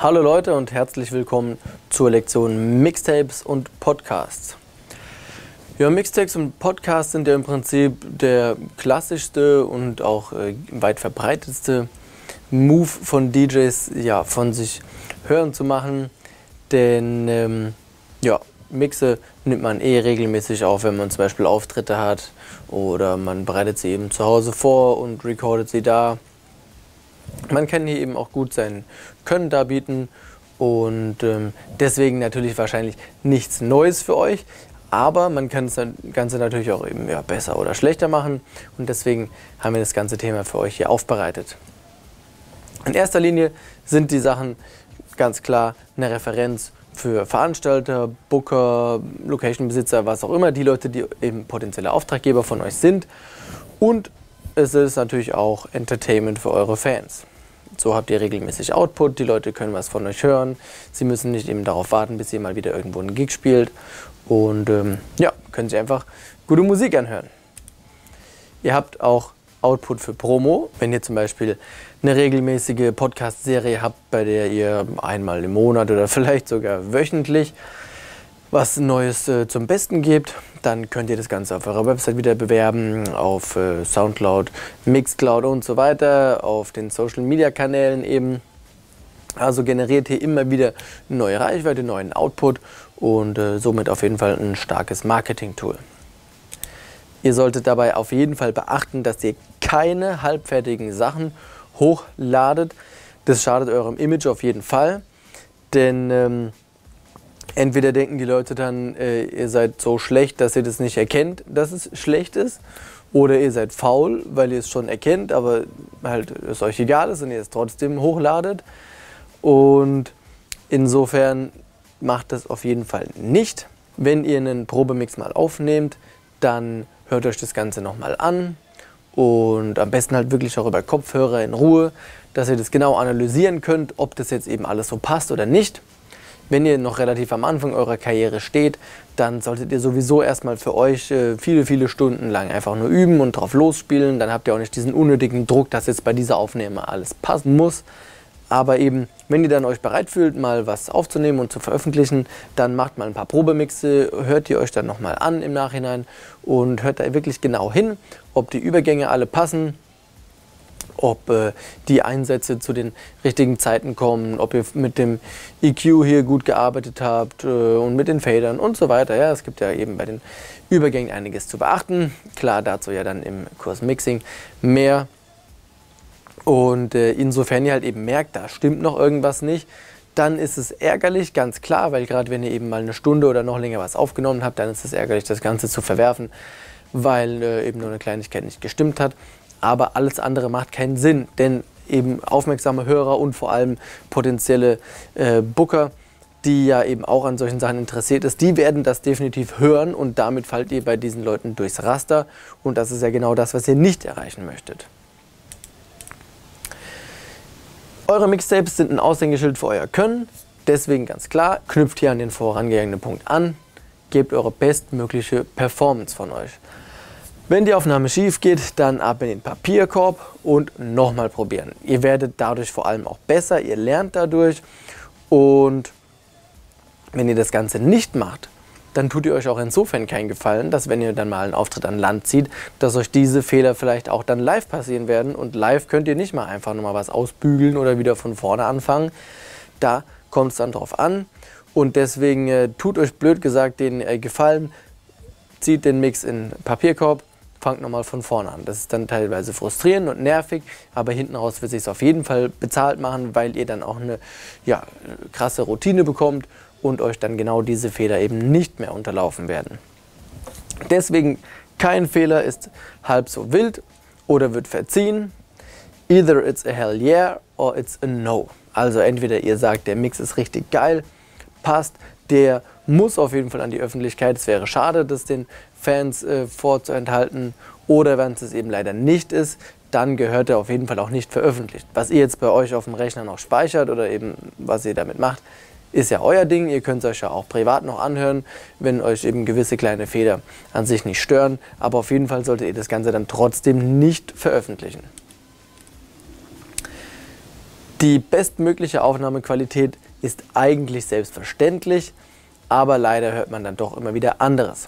Hallo Leute und herzlich willkommen zur Lektion Mixtapes und Podcasts. Ja, Mixtapes und Podcasts sind ja im Prinzip der klassischste und auch weit verbreitetste Move von DJs, ja, von sich hören zu machen. Denn Mixe nimmt man regelmäßig auf, wenn man zum Beispiel Auftritte hat oder man bereitet sie eben zu Hause vor und recordet sie da. Man kann hier eben auch gut sein Können darbieten und deswegen natürlich wahrscheinlich nichts Neues für euch, aber man kann das Ganze natürlich auch eben besser oder schlechter machen und deswegen haben wir das ganze Thema für euch hier aufbereitet. In erster Linie sind die Sachen ganz klar eine Referenz für Veranstalter, Booker, Location-Besitzer, was auch immer, die Leute, die eben potenzielle Auftraggeber von euch sind, und es ist natürlich auch Entertainment für eure Fans. So habt ihr regelmäßig Output, die Leute können was von euch hören. Sie müssen nicht eben darauf warten, bis ihr mal wieder irgendwo einen Gig spielt. Und können sich einfach gute Musik anhören. Ihr habt auch Output für Promo. Wenn ihr zum Beispiel eine regelmäßige Podcast-Serie habt, bei der ihr einmal im Monat oder vielleicht sogar wöchentlich was Neues zum Besten gebt, dann könnt ihr das Ganze auf eurer Website wieder bewerben, auf Soundcloud, Mixcloud und so weiter, auf den Social-Media-Kanälen eben. Also generiert hier immer wieder neue Reichweite, neuen Output und somit auf jeden Fall ein starkes Marketing-Tool. Ihr solltet dabei auf jeden Fall beachten, dass ihr keine halbfertigen Sachen hochladet. Das schadet eurem Image auf jeden Fall, denn entweder denken die Leute dann, ihr seid so schlecht, dass ihr das nicht erkennt, dass es schlecht ist. Oder ihr seid faul, weil ihr es schon erkennt, aber halt es euch egal ist und ihr es trotzdem hochladet. Und insofern macht das auf jeden Fall nicht. Wenn ihr einen Probemix mal aufnehmt, dann hört euch das Ganze nochmal an. Und am besten halt wirklich auch über Kopfhörer in Ruhe, dass ihr das genau analysieren könnt, ob das jetzt eben alles so passt oder nicht. Wenn ihr noch relativ am Anfang eurer Karriere steht, dann solltet ihr sowieso erstmal für euch viele Stunden lang einfach nur üben und drauf losspielen. Dann habt ihr auch nicht diesen unnötigen Druck, dass jetzt bei dieser Aufnahme alles passen muss. Aber eben, wenn ihr dann euch bereit fühlt, mal was aufzunehmen und zu veröffentlichen, dann macht mal ein paar Probemixe, hört ihr euch dann nochmal an im Nachhinein und hört da wirklich genau hin, ob die Übergänge alle passen, ob die Einsätze zu den richtigen Zeiten kommen, ob ihr mit dem EQ hier gut gearbeitet habt und mit den Fadern und so weiter. Ja, es gibt ja eben bei den Übergängen einiges zu beachten. Klar, dazu ja dann im Kurs Mixing mehr. Und insofern ihr halt eben merkt, da stimmt noch irgendwas nicht, dann ist es ärgerlich, ganz klar, weil gerade wenn ihr eben mal eine Stunde oder noch länger was aufgenommen habt, dann ist es ärgerlich, das Ganze zu verwerfen, weil eben nur eine Kleinigkeit nicht gestimmt hat. Aber alles andere macht keinen Sinn, denn eben aufmerksame Hörer und vor allem potenzielle Booker, die ja eben auch an solchen Sachen interessiert ist, die werden das definitiv hören und damit fallt ihr bei diesen Leuten durchs Raster und das ist ja genau das, was ihr nicht erreichen möchtet. Eure Mixtapes sind ein Aushängeschild für euer Können, deswegen ganz klar, knüpft hier an den vorangegangenen Punkt an, gebt eure bestmögliche Performance von euch. Wenn die Aufnahme schief geht, dann ab in den Papierkorb und nochmal probieren. Ihr werdet dadurch vor allem auch besser, ihr lernt dadurch und wenn ihr das Ganze nicht macht, dann tut ihr euch auch insofern keinen Gefallen, dass wenn ihr dann mal einen Auftritt an Land zieht, dass euch diese Fehler vielleicht auch dann live passieren werden und live könnt ihr nicht mal einfach nochmal was ausbügeln oder wieder von vorne anfangen. Da kommt es dann drauf an und deswegen tut euch blöd gesagt den Gefallen, zieht den Mix in den Papierkorb, fangt nochmal von vorne an. Das ist dann teilweise frustrierend und nervig, aber hinten raus wird es sich auf jeden Fall bezahlt machen, weil ihr dann auch eine krasse Routine bekommt und euch dann genau diese Fehler eben nicht mehr unterlaufen werden. Deswegen kein Fehler ist halb so wild oder wird verziehen. Either it's a hell yeah or it's a no. Also entweder ihr sagt, der Mix ist richtig geil, passt, der muss auf jeden Fall an die Öffentlichkeit. Es wäre schade, das den Fans vorzuenthalten. Oder wenn es eben leider nicht ist, dann gehört er auf jeden Fall auch nicht veröffentlicht. Was ihr jetzt bei euch auf dem Rechner noch speichert oder eben was ihr damit macht, ist ja euer Ding. Ihr könnt es euch ja auch privat noch anhören, wenn euch eben gewisse kleine Fehler an sich nicht stören. Aber auf jeden Fall solltet ihr das Ganze dann trotzdem nicht veröffentlichen. Die bestmögliche Aufnahmequalität ist eigentlich selbstverständlich, aber leider hört man dann doch immer wieder anderes.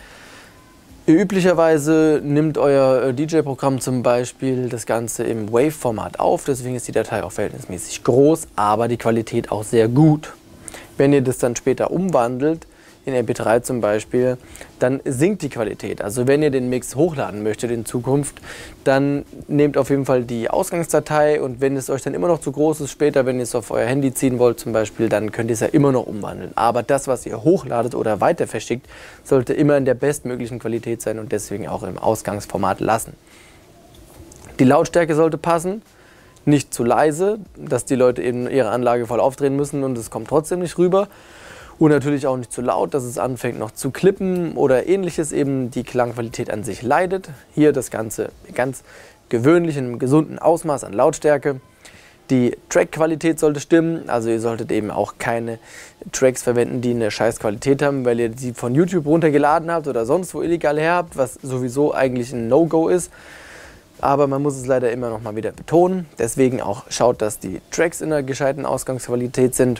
Üblicherweise nimmt euer DJ-Programm zum Beispiel das Ganze im Wave-Format auf, deswegen ist die Datei auch verhältnismäßig groß, aber die Qualität auch sehr gut. Wenn ihr das dann später umwandelt, in MP3 zum Beispiel, dann sinkt die Qualität. Also wenn ihr den Mix hochladen möchtet in Zukunft, dann nehmt auf jeden Fall die Ausgangsdatei und wenn es euch dann immer noch zu groß ist später, wenn ihr es auf euer Handy ziehen wollt zum Beispiel, dann könnt ihr es ja immer noch umwandeln. Aber das, was ihr hochladet oder weiter verschickt, sollte immer in der bestmöglichen Qualität sein und deswegen auch im Ausgangsformat lassen. Die Lautstärke sollte passen, nicht zu leise, dass die Leute eben ihre Anlage voll aufdrehen müssen und es kommt trotzdem nicht rüber. Und natürlich auch nicht zu laut, dass es anfängt noch zu klippen oder ähnliches, eben die Klangqualität an sich leidet. Hier das Ganze ganz gewöhnlich in einem gesunden Ausmaß an Lautstärke. Die Trackqualität sollte stimmen, also ihr solltet eben auch keine Tracks verwenden, die eine scheiß Qualität haben, weil ihr sie von YouTube runtergeladen habt oder sonst wo illegal her habt, was sowieso eigentlich ein No-Go ist. Aber man muss es leider immer noch mal wieder betonen. Deswegen auch schaut, dass die Tracks in einer gescheiten Ausgangsqualität sind.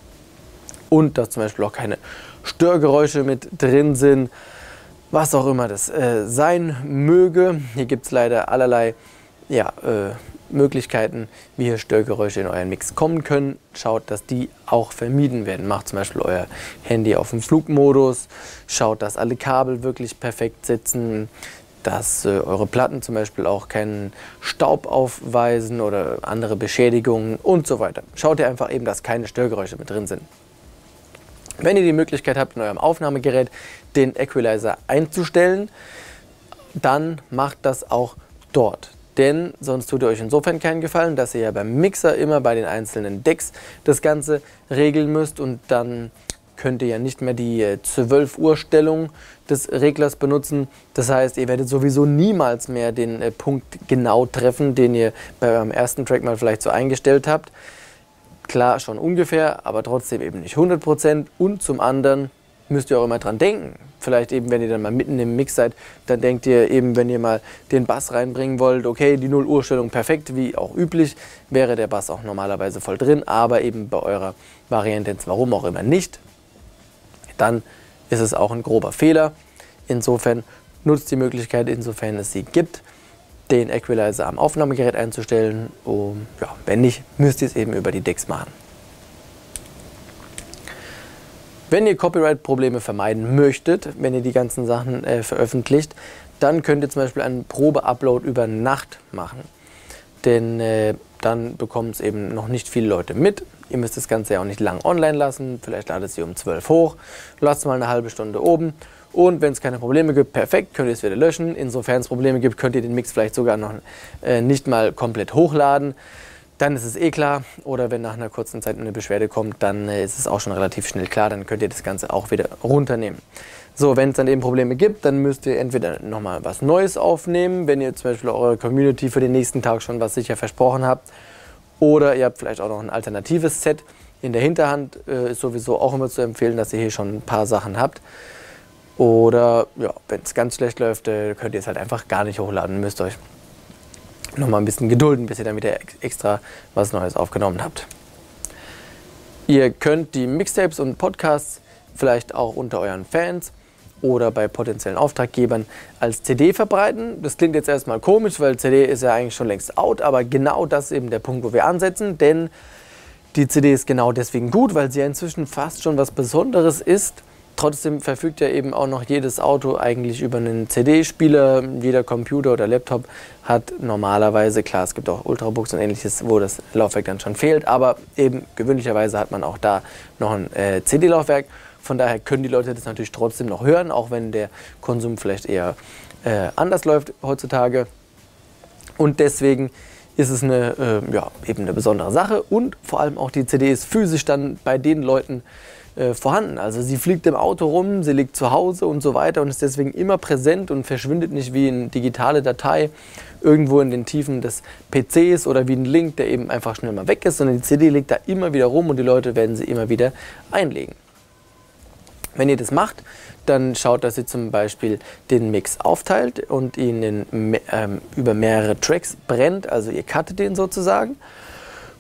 Und dass zum Beispiel auch keine Störgeräusche mit drin sind, was auch immer das sein möge. Hier gibt es leider allerlei Möglichkeiten, wie hier Störgeräusche in euren Mix kommen können. Schaut, dass die auch vermieden werden. Macht zum Beispiel euer Handy auf dem Flugmodus. Schaut, dass alle Kabel wirklich perfekt sitzen. Dass eure Platten zum Beispiel auch keinen Staub aufweisen oder andere Beschädigungen und so weiter. Schaut ihr einfach eben, dass keine Störgeräusche mit drin sind. Wenn ihr die Möglichkeit habt, in eurem Aufnahmegerät den Equalizer einzustellen, dann macht das auch dort. Denn sonst tut ihr euch insofern keinen Gefallen, dass ihr ja beim Mixer immer bei den einzelnen Decks das Ganze regeln müsst und dann könnt ihr ja nicht mehr die 12 Uhr Stellung des Reglers benutzen. Das heißt, ihr werdet sowieso niemals mehr den Punkt genau treffen, den ihr bei eurem ersten Track mal vielleicht so eingestellt habt. Klar, schon ungefähr, aber trotzdem eben nicht 100%. Und zum anderen müsst ihr auch immer dran denken. Vielleicht eben, wenn ihr dann mal mitten im Mix seid, dann denkt ihr eben, wenn ihr mal den Bass reinbringen wollt, okay, die 0 Uhr Stellung perfekt, wie auch üblich, wäre der Bass auch normalerweise voll drin, aber eben bei eurer Variante, warum auch immer nicht, dann ist es auch ein grober Fehler. Insofern nutzt die Möglichkeit, insofern es sie gibt, den Equalizer am Aufnahmegerät einzustellen. Wenn nicht, müsst ihr es eben über die Decks machen. Wenn ihr Copyright-Probleme vermeiden möchtet, wenn ihr die ganzen Sachen veröffentlicht, dann könnt ihr zum Beispiel einen Probe-Upload über Nacht machen. Denn dann bekommen es eben noch nicht viele Leute mit. Ihr müsst das Ganze ja auch nicht lang online lassen. Vielleicht ladet ihr um 12 hoch, lasst mal eine halbe Stunde oben. Und wenn es keine Probleme gibt, perfekt, könnt ihr es wieder löschen. Insofern es Probleme gibt, könnt ihr den Mix vielleicht sogar noch nicht mal komplett hochladen. Dann ist es eh klar. Oder wenn nach einer kurzen Zeit eine Beschwerde kommt, dann ist es auch schon relativ schnell klar. Dann könnt ihr das Ganze auch wieder runternehmen. So, wenn es dann eben Probleme gibt, dann müsst ihr entweder nochmal was Neues aufnehmen, wenn ihr zum Beispiel eurer Community für den nächsten Tag schon was sicher versprochen habt. Oder ihr habt vielleicht auch noch ein alternatives Set in der Hinterhand. Ist sowieso auch immer zu empfehlen, dass ihr hier schon ein paar Sachen habt. Oder ja, wenn es ganz schlecht läuft, könnt ihr es halt einfach gar nicht hochladen. Müsst euch nochmal ein bisschen gedulden, bis ihr dann wieder extra was Neues aufgenommen habt. Ihr könnt die Mixtapes und Podcasts vielleicht auch unter euren Fans oder bei potenziellen Auftraggebern als CD verbreiten. Das klingt jetzt erstmal komisch, weil CD ist ja eigentlich schon längst out, aber genau das ist eben der Punkt, wo wir ansetzen, denn die CD ist genau deswegen gut, weil sie ja inzwischen fast schon was Besonderes ist. Trotzdem verfügt ja eben auch noch jedes Auto eigentlich über einen CD-Spieler. Jeder Computer oder Laptop hat normalerweise, klar, es gibt auch Ultrabooks und ähnliches, wo das Laufwerk dann schon fehlt, aber eben gewöhnlicherweise hat man auch da noch ein CD-Laufwerk. Von daher können die Leute das natürlich trotzdem noch hören, auch wenn der Konsum vielleicht eher anders läuft heutzutage. Und deswegen ist es eben eine besondere Sache und vor allem auch die CD ist physisch dann bei den Leuten vorhanden. Also sie fliegt im Auto rum, sie liegt zu Hause und so weiter und ist deswegen immer präsent und verschwindet nicht wie eine digitale Datei irgendwo in den Tiefen des PCs oder wie ein Link, der eben einfach schnell mal weg ist, sondern die CD liegt da immer wieder rum und die Leute werden sie immer wieder einlegen. Wenn ihr das macht, dann schaut, dass ihr zum Beispiel den Mix aufteilt und ihn über mehrere Tracks brennt, also ihr cuttet den sozusagen.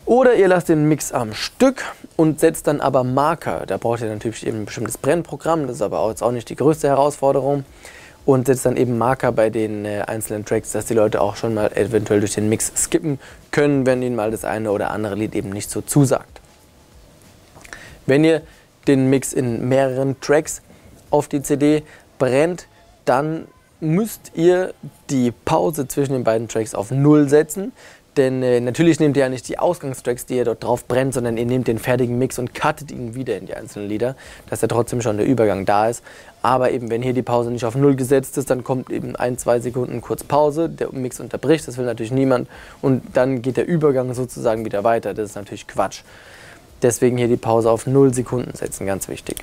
Oder ihr lasst den Mix am Stück und setzt dann aber Marker. Da braucht ihr natürlich eben ein bestimmtes Brennprogramm, das ist aber jetzt auch nicht die größte Herausforderung. Und setzt dann eben Marker bei den einzelnen Tracks, dass die Leute auch schon mal eventuell durch den Mix skippen können, wenn ihnen mal das eine oder andere Lied eben nicht so zusagt. Wenn ihr den Mix in mehreren Tracks auf die CD brennt, dann müsst ihr die Pause zwischen den beiden Tracks auf 0 setzen. Denn natürlich nehmt ihr ja nicht die Ausgangstracks, die ihr dort drauf brennt, sondern ihr nehmt den fertigen Mix und cuttet ihn wieder in die einzelnen Lieder, dass ja trotzdem schon der Übergang da ist. Aber eben, wenn hier die Pause nicht auf 0 gesetzt ist, dann kommt eben 1-2 Sekunden kurz Pause, der Mix unterbricht, das will natürlich niemand. Und dann geht der Übergang sozusagen wieder weiter, das ist natürlich Quatsch. Deswegen hier die Pause auf 0 Sekunden setzen, ganz wichtig.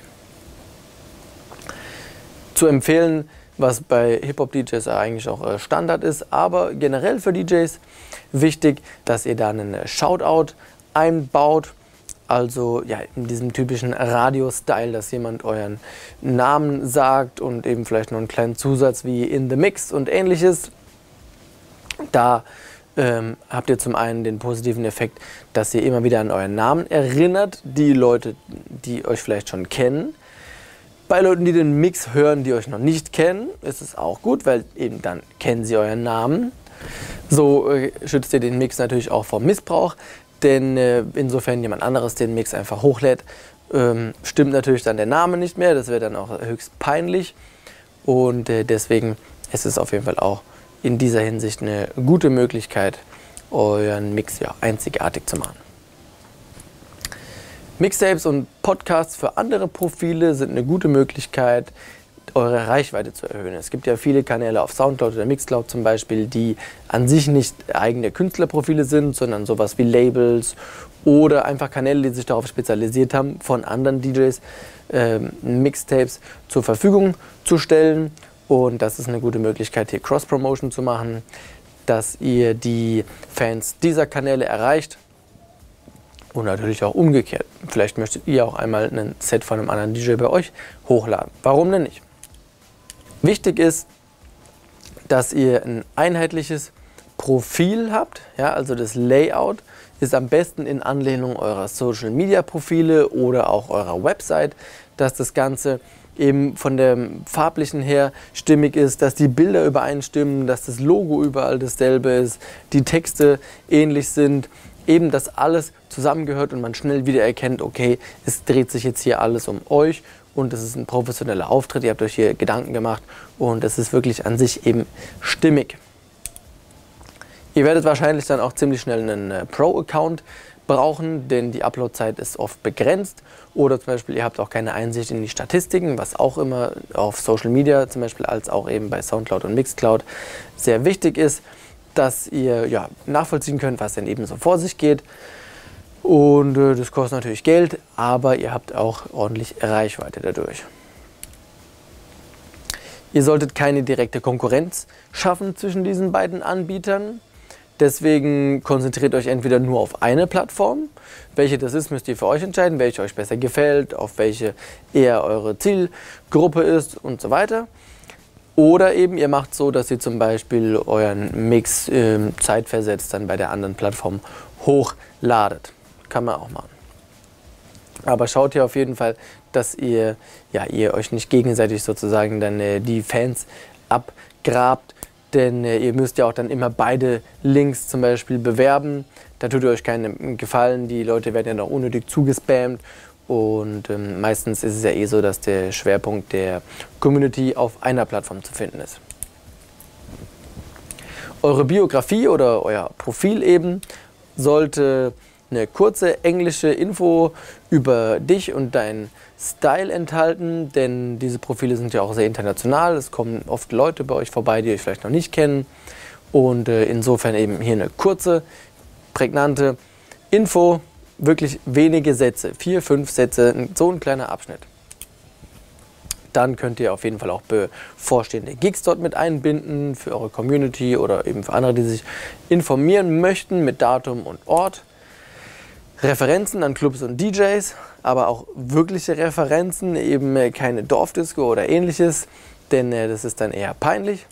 Zu empfehlen, was bei Hip-Hop-DJs eigentlich auch Standard ist, aber generell für DJs wichtig, dass ihr da einen Shoutout einbaut, also ja, in diesem typischen Radio-Style, dass jemand euren Namen sagt und eben vielleicht noch einen kleinen Zusatz wie in the mix und ähnliches. Da habt ihr zum einen den positiven Effekt, dass ihr immer wieder an euren Namen erinnert, die Leute, die euch vielleicht schon kennen. Bei Leuten, die den Mix hören, die euch noch nicht kennen, ist es auch gut, weil eben dann kennen sie euren Namen. So schützt ihr den Mix natürlich auch vor Missbrauch, denn insofern jemand anderes den Mix einfach hochlädt, stimmt natürlich dann der Name nicht mehr, das wäre dann auch höchst peinlich und deswegen ist es auf jeden Fall auch in dieser Hinsicht eine gute Möglichkeit, euren Mix ja einzigartig zu machen. Mixtapes und Podcasts für andere Profile sind eine gute Möglichkeit, eure Reichweite zu erhöhen. Es gibt ja viele Kanäle auf Soundcloud oder Mixcloud zum Beispiel, die an sich nicht eigene Künstlerprofile sind, sondern sowas wie Labels oder einfach Kanäle, die sich darauf spezialisiert haben, von anderen DJs Mixtapes zur Verfügung zu stellen. Und das ist eine gute Möglichkeit, hier Cross-Promotion zu machen, dass ihr die Fans dieser Kanäle erreicht. Und natürlich auch umgekehrt. Vielleicht möchtet ihr auch einmal ein Set von einem anderen DJ bei euch hochladen. Warum denn nicht? Wichtig ist, dass ihr ein einheitliches Profil habt. Ja, also das Layout ist am besten in Anlehnung eurer Social Media Profile oder auch eurer Website, dass das Ganze eben von dem Farblichen her stimmig ist, dass die Bilder übereinstimmen, dass das Logo überall dasselbe ist, die Texte ähnlich sind. Eben, dass alles zusammengehört und man schnell wieder erkennt, okay, es dreht sich jetzt hier alles um euch und es ist ein professioneller Auftritt, ihr habt euch hier Gedanken gemacht und es ist wirklich an sich eben stimmig. Ihr werdet wahrscheinlich dann auch ziemlich schnell einen Pro-Account brauchen, denn die Uploadzeit ist oft begrenzt oder zum Beispiel ihr habt auch keine Einsicht in die Statistiken, was auch immer auf Social Media zum Beispiel als auch eben bei Soundcloud und Mixcloud sehr wichtig ist, dass ihr ja, nachvollziehen könnt, was denn eben so vor sich geht. Und das kostet natürlich Geld, aber ihr habt auch ordentlich Reichweite dadurch. Ihr solltet keine direkte Konkurrenz schaffen zwischen diesen beiden Anbietern. Deswegen konzentriert euch entweder nur auf eine Plattform. Welche das ist, müsst ihr für euch entscheiden, welche euch besser gefällt, auf welche eher eure Zielgruppe ist und so weiter. Oder eben ihr macht so, dass ihr zum Beispiel euren Mix zeitversetzt dann bei der anderen Plattform hochladet. Kann man auch machen. Aber schaut hier auf jeden Fall, dass ihr euch nicht gegenseitig sozusagen dann die Fans abgrabt. Denn ihr müsst ja auch dann immer beide Links zum Beispiel bewerben. Da tut ihr euch keinen Gefallen. Die Leute werden ja noch unnötig zugespammt. Und meistens ist es ja eh so, dass der Schwerpunkt der Community auf einer Plattform zu finden ist. Eure Biografie oder euer Profil eben sollte eine kurze englische Info über dich und deinen Style enthalten, denn diese Profile sind ja auch sehr international. Es kommen oft Leute bei euch vorbei, die euch vielleicht noch nicht kennen. Und insofern eben hier eine kurze, prägnante Info. Wirklich wenige Sätze, 4, 5 Sätze, so ein kleiner Abschnitt. Dann könnt ihr auf jeden Fall auch bevorstehende Gigs dort mit einbinden für eure Community oder eben für andere, die sich informieren möchten mit Datum und Ort. Referenzen an Clubs und DJs, aber auch wirkliche Referenzen, eben keine Dorfdisco oder ähnliches, denn das ist dann eher peinlich.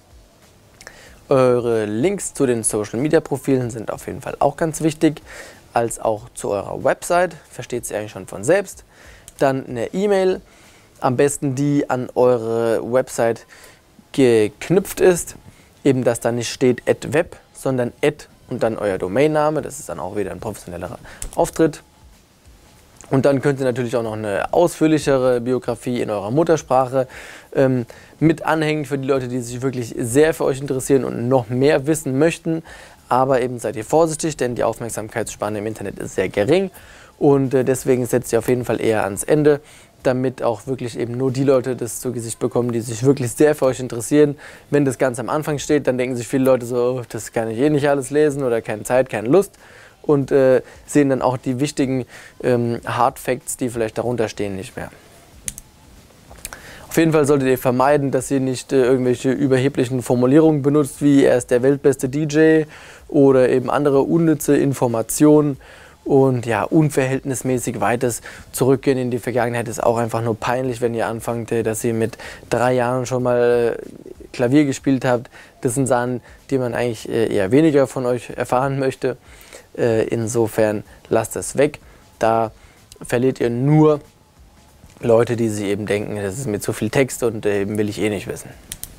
Eure Links zu den Social Media Profilen sind auf jeden Fall auch ganz wichtig. als auch zu eurer Website, versteht sich eigentlich schon von selbst. Dann eine E-Mail, am besten die an eure Website geknüpft ist, eben dass da nicht steht @web, sondern und dann euer Domainname, das ist dann auch wieder ein professionellerer Auftritt. Und dann könnt ihr natürlich auch noch eine ausführlichere Biografie in eurer Muttersprache mit anhängen für die Leute, die sich wirklich sehr für euch interessieren und noch mehr wissen möchten. Aber eben seid ihr vorsichtig, denn die Aufmerksamkeitsspanne im Internet ist sehr gering und deswegen setzt ihr auf jeden Fall eher ans Ende, damit auch wirklich eben nur die Leute das zu Gesicht bekommen, die sich wirklich sehr für euch interessieren. Wenn das ganz am Anfang steht, dann denken sich viele Leute so, oh, das kann ich eh nicht alles lesen oder keine Zeit, keine Lust und sehen dann auch die wichtigen Hard Facts, die vielleicht darunter stehen, nicht mehr. Auf jeden Fall solltet ihr vermeiden, dass ihr nicht irgendwelche überheblichen Formulierungen benutzt, wie er ist der weltbeste DJ oder eben andere unnütze Informationen und ja, unverhältnismäßig weites Zurückgehen in die Vergangenheit ist auch einfach nur peinlich, wenn ihr anfangt, dass ihr mit 3 Jahren schon mal Klavier gespielt habt. Das sind Sachen, die man eigentlich eher weniger von euch erfahren möchte. Insofern lasst es weg. Da verliert ihr nur Leute, die sich eben denken, das ist mir zu viel Text und eben will ich eh nicht wissen.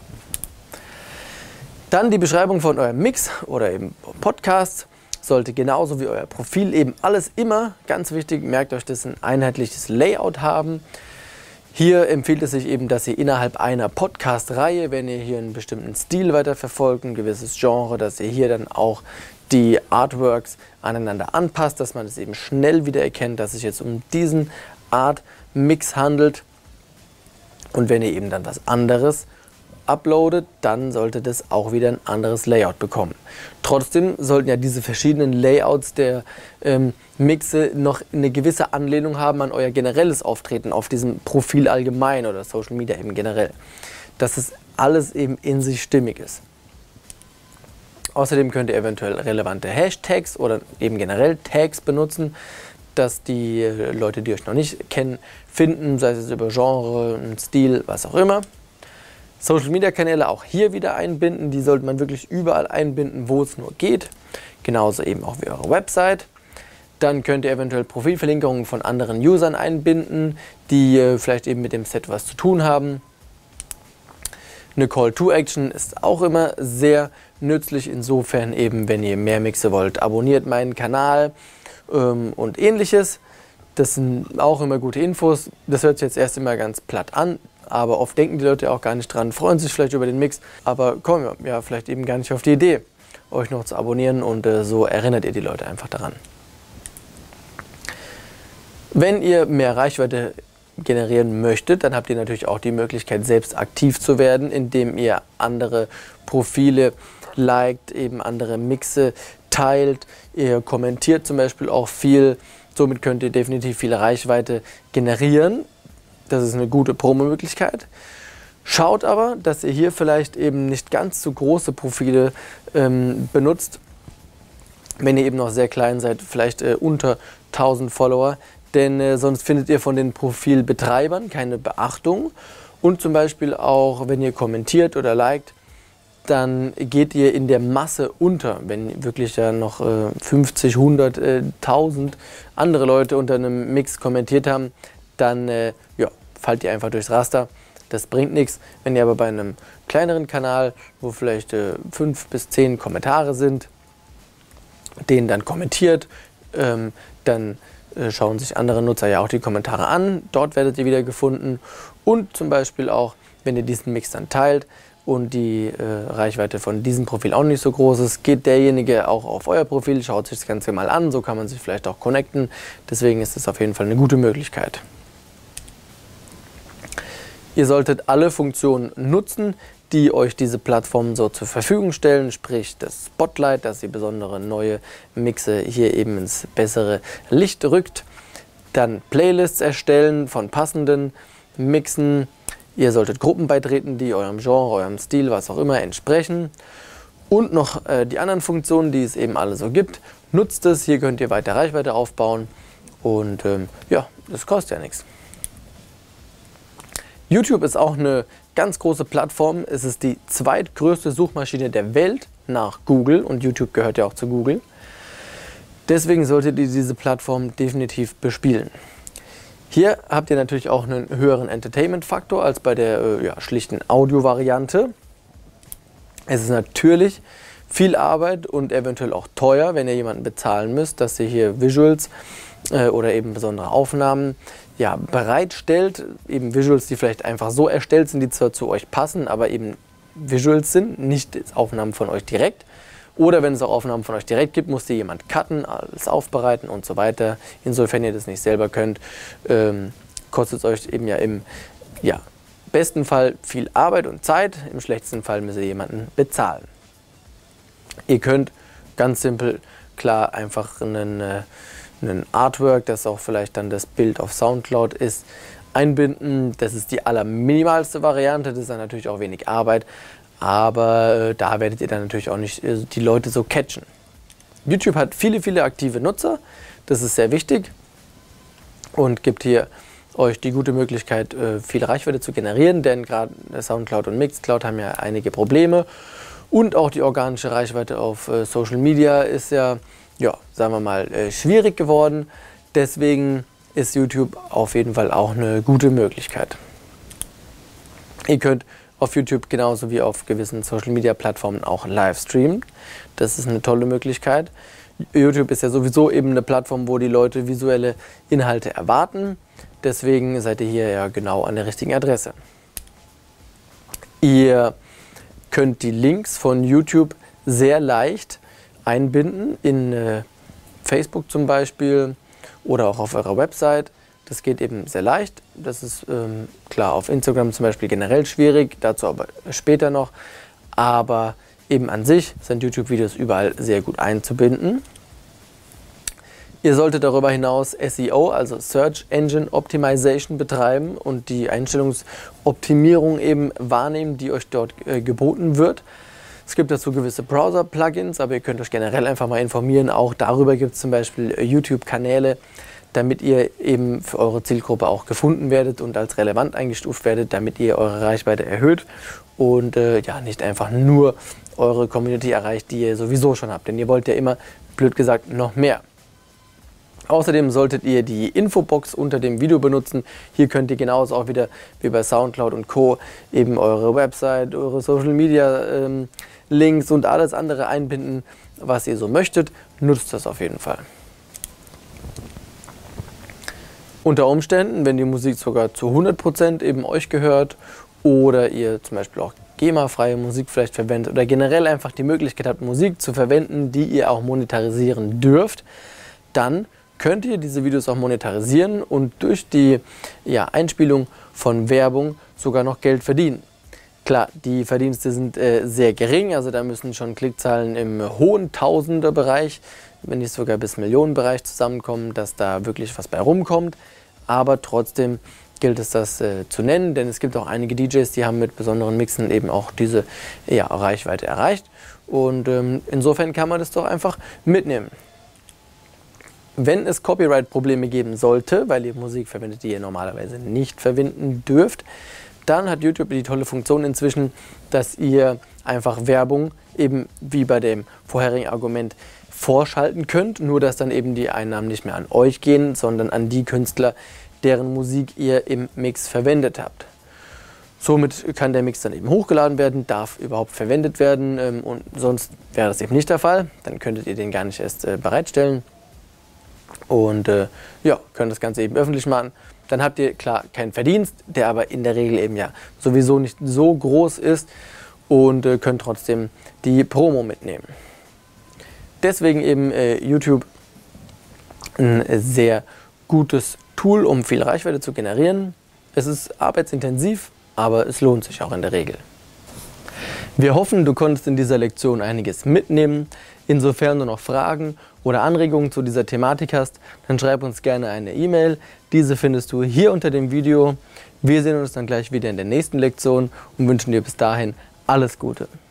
Dann die Beschreibung von eurem Mix oder eben Podcast sollte genauso wie euer Profil eben alles immer, ganz wichtig, merkt euch das, ein einheitliches Layout haben. Hier empfiehlt es sich eben, dass ihr innerhalb einer Podcast-Reihe, wenn ihr hier einen bestimmten Stil weiterverfolgt, ein gewisses Genre, dass ihr hier dann auch die Artworks aneinander anpasst, dass man es eben schnell wieder erkennt, dass es sich jetzt um diesen Art-Mix handelt. Und wenn ihr eben dann was anderes uploadet, dann sollte das auch wieder ein anderes Layout bekommen. Trotzdem sollten ja diese verschiedenen Layouts der Mixe noch eine gewisse Anlehnung haben an euer generelles Auftreten auf diesem Profil allgemein oder Social Media eben generell. Dass es alles eben in sich stimmig ist. Außerdem könnt ihr eventuell relevante Hashtags oder eben generell Tags benutzen, dass die Leute, die euch noch nicht kennen, finden, sei es über Genre, Stil, was auch immer. Social Media Kanäle auch hier wieder einbinden, die sollte man wirklich überall einbinden, wo es nur geht. Genauso eben auch wie eure Website. Dann könnt ihr eventuell Profilverlinkungen von anderen Usern einbinden, die vielleicht eben mit dem Set was zu tun haben. Eine Call to Action ist auch immer sehr nützlich, insofern eben, wenn ihr mehr Mixe wollt, abonniert meinen Kanal und ähnliches. Das sind auch immer gute Infos. Das hört sich jetzt erst immer ganz platt an, aber oft denken die Leute auch gar nicht dran, freuen sich vielleicht über den Mix, aber kommen ja vielleicht eben gar nicht auf die Idee, euch noch zu abonnieren und so erinnert ihr die Leute einfach daran. Wenn ihr mehr Reichweite generieren möchtet, dann habt ihr natürlich auch die Möglichkeit, selbst aktiv zu werden, indem ihr andere Profile liked, eben andere Mixe teilt, ihr kommentiert zum Beispiel auch viel. Somit könnt ihr definitiv viel Reichweite generieren. Das ist eine gute Promo-Möglichkeit. Schaut aber, dass ihr hier vielleicht eben nicht ganz so große Profile benutzt, wenn ihr eben noch sehr klein seid, vielleicht unter 1000 Follower. Denn sonst findet ihr von den Profilbetreibern keine Beachtung. Und zum Beispiel auch, wenn ihr kommentiert oder liked, dann geht ihr in der Masse unter. Wenn wirklich ja noch 50, 100, 1000 andere Leute unter einem Mix kommentiert haben, dann ja, fallt ihr einfach durchs Raster. Das bringt nichts. Wenn ihr aber bei einem kleineren Kanal, wo vielleicht 5 bis 10 Kommentare sind, den dann kommentiert, dann schauen sich andere Nutzer ja auch die Kommentare an. Dort werdet ihr wieder gefunden. Und zum Beispiel auch, wenn ihr diesen Mix dann teilt und die Reichweite von diesem Profil auch nicht so groß ist, geht derjenige auch auf euer Profil, schaut sich das Ganze mal an. So kann man sich vielleicht auch connecten. Deswegen ist es auf jeden Fall eine gute Möglichkeit. Ihr solltet alle Funktionen nutzen, die euch diese Plattformen so zur Verfügung stellen, sprich das Spotlight, dass ihr besondere neue Mixe hier eben ins bessere Licht rückt. Dann Playlists erstellen von passenden Mixen. Ihr solltet Gruppen beitreten, die eurem Genre, eurem Stil, was auch immer entsprechen. Und noch die anderen Funktionen, die es eben alle so gibt. Nutzt es, hier könnt ihr weiter Reichweite aufbauen und ja, das kostet ja nichts. YouTube ist auch eine ganz große Plattform. Es ist die zweitgrößte Suchmaschine der Welt nach Google und YouTube gehört ja auch zu Google. Deswegen solltet ihr diese Plattform definitiv bespielen. Hier habt ihr natürlich auch einen höheren Entertainment-Faktor als bei der schlichten Audio-Variante. Es ist natürlich viel Arbeit und eventuell auch teuer, wenn ihr jemanden bezahlen müsst, dass ihr hier Visuals oder eben besondere Aufnahmen bereitstellt. Eben Visuals, die vielleicht einfach so erstellt sind, die zwar zu euch passen, aber eben Visuals sind, nicht Aufnahmen von euch direkt. Oder wenn es auch Aufnahmen von euch direkt gibt, muss die jemand cutten, alles aufbereiten und so weiter. Insofern ihr das nicht selber könnt, kostet es euch eben im besten Fall viel Arbeit und Zeit. Im schlechtesten Fall müsst ihr jemanden bezahlen. Ihr könnt ganz simpel, klar, einfach einen Artwork, das auch vielleicht dann das Bild auf Soundcloud ist, einbinden. Das ist die allerminimalste Variante, das ist dann natürlich auch wenig Arbeit. Aber da werdet ihr dann natürlich auch nicht die Leute so catchen. YouTube hat viele aktive Nutzer, das ist sehr wichtig und gibt hier euch die gute Möglichkeit, viel Reichweite zu generieren, denn gerade Soundcloud und Mixcloud haben ja einige Probleme und auch die organische Reichweite auf Social Media ist ja, sagen wir mal, schwierig geworden. Deswegen ist YouTube auf jeden Fall auch eine gute Möglichkeit. Ihr könnt auf YouTube genauso wie auf gewissen Social-Media-Plattformen auch live streamen. Das ist eine tolle Möglichkeit. YouTube ist ja sowieso eben eine Plattform, wo die Leute visuelle Inhalte erwarten. Deswegen seid ihr hier ja genau an der richtigen Adresse. Ihr könnt die Links von YouTube sehr leicht einbinden in Facebook zum Beispiel oder auch auf eurer Website. Das geht eben sehr leicht. Das ist klar auf Instagram zum Beispiel generell schwierig, dazu aber später noch. Aber eben an sich sind YouTube-Videos überall sehr gut einzubinden. Ihr solltet darüber hinaus SEO, also Search Engine Optimization, betreiben und die Einstellungsoptimierung eben wahrnehmen, die euch dort geboten wird. Es gibt dazu gewisse Browser-Plugins, aber ihr könnt euch generell einfach mal informieren. Auch darüber gibt es zum Beispiel YouTube-Kanäle, damit ihr eben für eure Zielgruppe auch gefunden werdet und als relevant eingestuft werdet, damit ihr eure Reichweite erhöht und nicht einfach nur eure Community erreicht, die ihr sowieso schon habt. Denn ihr wollt ja immer, blöd gesagt, noch mehr. Außerdem solltet ihr die Infobox unter dem Video benutzen. Hier könnt ihr genauso auch wieder wie bei Soundcloud und Co. eben eure Website, eure Social Media Links und alles andere einbinden, was ihr so möchtet. Nutzt das auf jeden Fall. Unter Umständen, wenn die Musik sogar zu 100% eben euch gehört oder ihr zum Beispiel auch GEMA-freie Musik vielleicht verwendet oder generell einfach die Möglichkeit habt, Musik zu verwenden, die ihr auch monetarisieren dürft, dann könnt ihr diese Videos auch monetarisieren und durch die Einspielung von Werbung sogar noch Geld verdienen. Klar, die Verdienste sind sehr gering, also da müssen schon Klickzahlen im hohen Tausenderbereich, wenn nicht sogar bis Millionenbereich zusammenkommen, dass da wirklich was bei rumkommt. Aber trotzdem gilt es, das zu nennen, denn es gibt auch einige DJs, die haben mit besonderen Mixen eben auch diese Reichweite erreicht. Und insofern kann man das doch einfach mitnehmen. Wenn es Copyright-Probleme geben sollte, weil ihr Musik verwendet, die ihr normalerweise nicht verwenden dürft, dann hat YouTube die tolle Funktion inzwischen, dass ihr einfach Werbung eben wie bei dem vorherigen Argument vorschalten könnt, nur dass dann eben die Einnahmen nicht mehr an euch gehen, sondern an die Künstler, deren Musik ihr im Mix verwendet habt. Somit kann der Mix dann eben hochgeladen werden, darf überhaupt verwendet werden und sonst wäre das eben nicht der Fall, dann könntet ihr den gar nicht erst bereitstellen und könnt das Ganze eben öffentlich machen. Dann habt ihr klar keinen Verdienst, der aber in der Regel eben sowieso nicht so groß ist und könnt trotzdem die Promo mitnehmen. Deswegen eben YouTube ein sehr gutes Tool, um viel Reichweite zu generieren. Es ist arbeitsintensiv, aber es lohnt sich auch in der Regel. Wir hoffen, du konntest in dieser Lektion einiges mitnehmen. Insofern du noch Fragen oder Anregungen zu dieser Thematik hast, dann schreib uns gerne eine E-Mail. Diese findest du hier unter dem Video. Wir sehen uns dann gleich wieder in der nächsten Lektion und wünschen dir bis dahin alles Gute.